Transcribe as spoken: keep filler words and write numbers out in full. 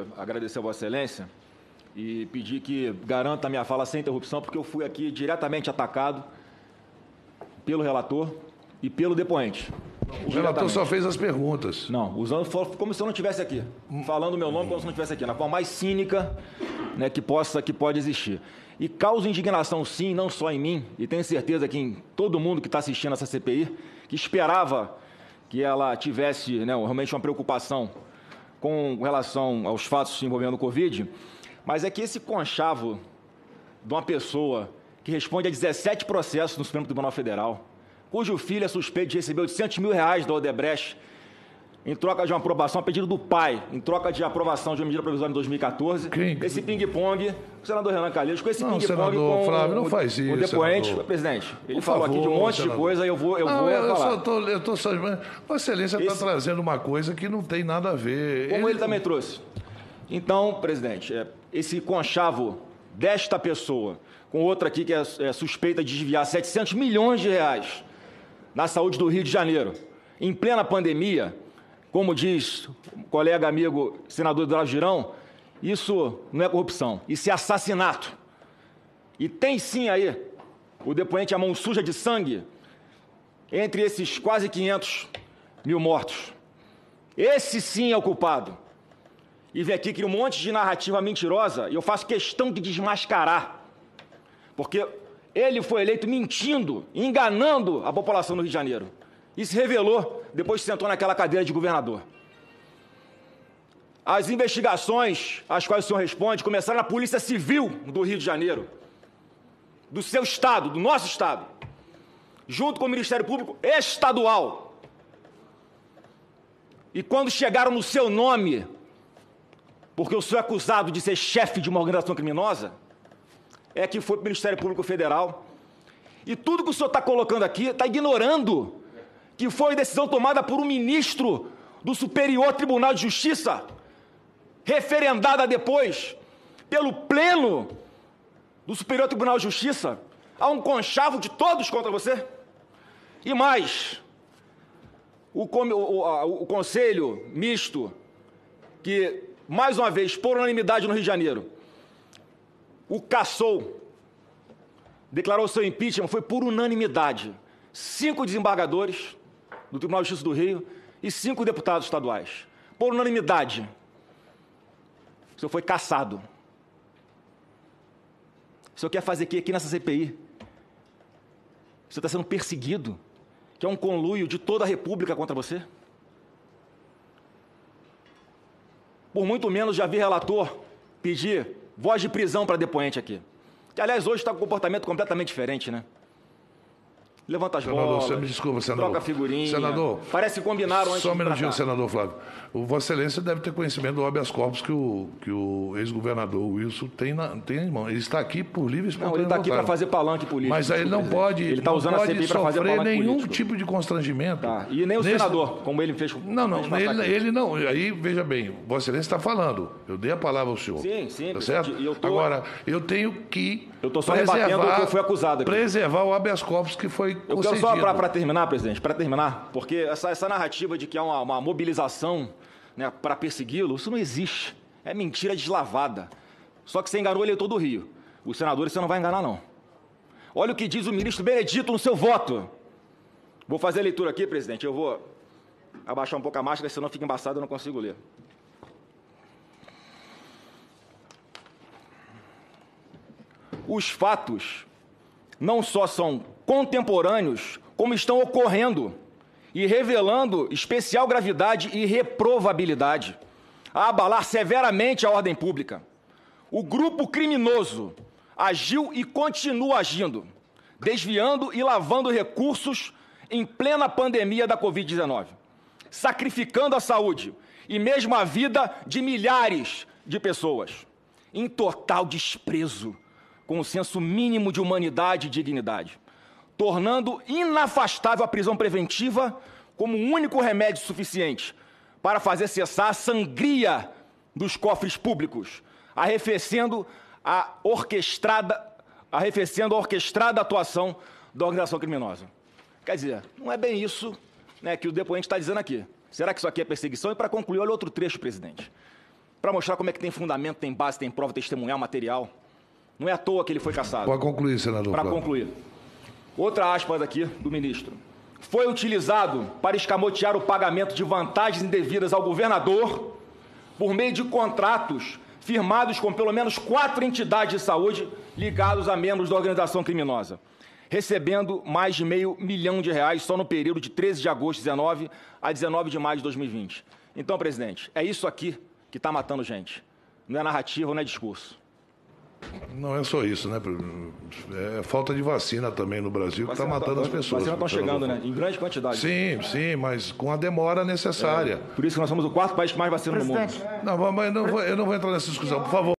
agradecer a Vossa Excelência e pedir que garanta a minha fala sem interrupção, porque eu fui aqui diretamente atacado pelo relator e pelo depoente. O relator só fez as perguntas. Não, usando como se eu não estivesse aqui, falando o meu nome como se eu não estivesse aqui, na forma mais cínica, né, que, possa, que pode existir. E causa indignação, sim, não só em mim, e tenho certeza que em todo mundo que está assistindo essa C P I, que esperava que ela tivesse, né, realmente uma preocupação com relação aos fatos envolvendo o Covid, mas é que esse conchavo de uma pessoa que responde a dezessete processos no Supremo Tribunal Federal, cujo filho é suspeito de receber oitocentos mil reais da Odebrecht em troca de uma aprovação a pedido do pai, em troca de aprovação de uma medida provisória em dois mil e quatorze. Quem? Esse ping-pong, o senador Renan Calheiros, com esse ping-pong com Flávio, não o, faz isso, o depoente. senador. Presidente, ele Por falou favor, aqui de um monte senador. de coisa, eu vou, eu não, vou eu falar. Só tô, eu tô só... Vossa Excelência está esse... trazendo uma coisa que não tem nada a ver. Como ele, ele também trouxe. Então, presidente, esse conchavo desta pessoa, com outra aqui que é, é suspeita de desviar setecentos milhões de reais na saúde do Rio de Janeiro, em plena pandemia, como diz o colega amigo senador Eduardo Girão, isso não é corrupção, isso é assassinato. E tem sim aí o depoente a mão suja de sangue entre esses quase quinhentos mil mortos. Esse sim é o culpado. E vem aqui criar um monte de narrativa mentirosa e eu faço questão de desmascarar. Porque ele foi eleito mentindo, enganando a população do Rio de Janeiro. E se revelou depois que sentou naquela cadeira de governador. As investigações às quais o senhor responde começaram na Polícia Civil do Rio de Janeiro, do seu estado, do nosso estado, junto com o Ministério Público Estadual. E quando chegaram no seu nome, porque o senhor é acusado de ser chefe de uma organização criminosa, é que foi para o Ministério Público Federal. E tudo que o senhor está colocando aqui está ignorando que foi decisão tomada por um ministro do Superior Tribunal de Justiça, referendada depois pelo Pleno do Superior Tribunal de Justiça. Há um conchavo de todos contra você. E mais, o, o, o Conselho Misto, que, mais uma vez, por unanimidade no Rio de Janeiro, o cassou, declarou seu impeachment, foi por unanimidade. Cinco desembargadores do Tribunal de Justiça do Rio e cinco deputados estaduais. Por unanimidade. O senhor foi cassado. O senhor quer fazer o quê aqui nessa C P I? O senhor está sendo perseguido? Que é um conluio de toda a República contra você? Por muito menos já vi relator pedir voz de prisão para depoente aqui. Que, aliás, hoje está com um comportamento completamente diferente, né? Levanta as senador, bolas, você me desculpa, senador. Troca figurinha. Senador, parece que combinaram antes. Só um minutinho, senador Flávio. O Vossa Excelência deve ter conhecimento do habeas corpus que o, que o ex-governador Wilson tem, na, tem em mão. Ele está aqui por livre e espontânea Não, ele está aqui para fazer palanque político. Mas aí ele não pode, ele está usando a C P I para fazer palanque nenhum político. tipo de constrangimento. Tá. E nem o Nesse... senador, como ele fez com Não, não, ele, ele não. Aí, veja bem, Vossa Excelência está falando. Eu dei a palavra ao senhor. Sim, sim. Tá certo? E eu tô... Agora, eu tenho que Eu estou só rebatendo o que eu fui acusado aqui. Preservar o habeas corpus que foi concedido. Eu quero só para terminar, presidente, para terminar, porque essa, essa narrativa de que há uma, uma mobilização, né, para persegui-lo, isso não existe. É mentira deslavada. Só que você enganou o eleitor do Rio. Os senadores você não vai enganar, não. Olha o que diz o ministro Benedito no seu voto. Vou fazer a leitura aqui, presidente. Eu vou abaixar um pouco a máscara, senão fica embaçado e eu não consigo ler. Os fatos não só são contemporâneos, como estão ocorrendo e revelando especial gravidade e reprovabilidade, a abalar severamente a ordem pública. O grupo criminoso agiu e continua agindo, desviando e lavando recursos em plena pandemia da Covid dezenove, sacrificando a saúde e mesmo a vida de milhares de pessoas, em total desprezo com o senso mínimo de humanidade e dignidade, tornando inafastável a prisão preventiva como o único remédio suficiente para fazer cessar a sangria dos cofres públicos, arrefecendo a orquestrada, arrefecendo a orquestrada atuação da organização criminosa. Quer dizer, não é bem isso, né, que o depoente está dizendo aqui. Será que isso aqui é perseguição? E para concluir, olha outro trecho, presidente. para mostrar como é que tem fundamento, tem base, tem prova testemunhal, material. Não é à toa que ele foi cassado. Pode concluir, senador. Para concluir. Outra aspas aqui do ministro. Foi utilizado para escamotear o pagamento de vantagens indevidas ao governador por meio de contratos firmados com pelo menos quatro entidades de saúde ligados a membros da organização criminosa, recebendo mais de meio milhão de reais só no período de treze de agosto de dezenove a dezenove de maio de dois mil e vinte. Então, presidente, é isso aqui que está matando gente. Não é narrativa, não é discurso. Não é só isso, né? É falta de vacina também no Brasil que está matando as pessoas. Vacinas estão chegando, né? Em grande quantidade. Sim, sim, mas com a demora necessária. É, por isso que nós somos o quarto país que mais vacina no mundo. Não, mas não vou, eu não vou entrar nessa discussão, por favor.